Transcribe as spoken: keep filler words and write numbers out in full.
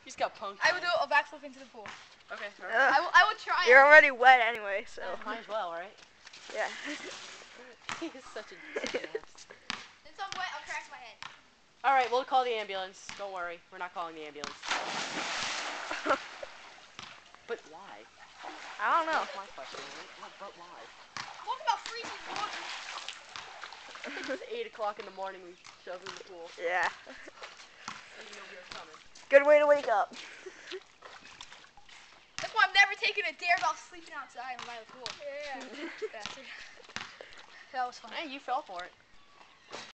He's got punked. I would do a backflip into the pool. Okay. Right. Uh, I, will, I would try. You're it. already wet anyway, so. Yeah, might as well, right? Yeah. He is such a, such an ass. Since I'm wet, I'll crack my head. All right, we'll call the ambulance. Don't worry, we're not calling the ambulance. But why? I don't know. That's my question. Right? But why? Talk about freezing water. It's eight o'clock in the morning. We shove him in the pool. Yeah. Didn't know we were coming. Good way to wake up. That's why I'm never taking a dare about sleeping outside by the pool. Yeah. yeah. That was fun. Hey, you fell for it.